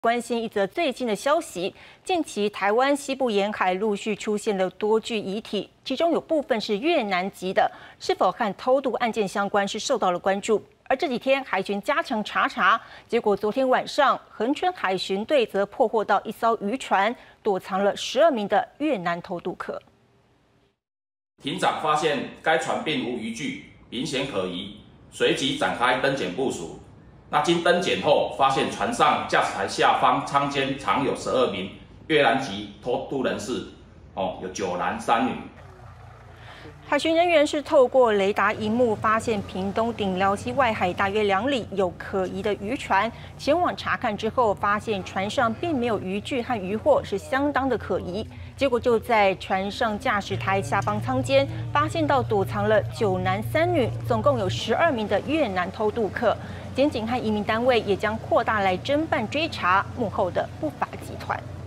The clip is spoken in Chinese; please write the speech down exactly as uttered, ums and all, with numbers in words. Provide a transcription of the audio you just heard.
关心一则最新的消息，近期台湾西部沿海陆续出现了多具遗体，其中有部分是越南籍的，是否和偷渡案件相关是受到了关注。而这几天海巡加强查查，结果昨天晚上恒春海巡队则破获到一艘渔船躲藏了十二名的越南偷渡客。 艇长发现该船并无渔具，明显可疑，随即展开登检部署。 那经登检后，发现船上驾驶台下方舱间藏有十二名越南籍偷渡人士，哦，有九男三女。 海巡人员是透过雷达荧幕发现屏东顶寮溪外海大约两里有可疑的渔船，前往查看之后，发现船上并没有渔具和渔获，是相当的可疑。结果就在船上驾驶台下方舱间发现到躲藏了九男三女，总共有十二名的越南偷渡客。 检警和移民单位也将扩大来侦办追查幕后的不法集团。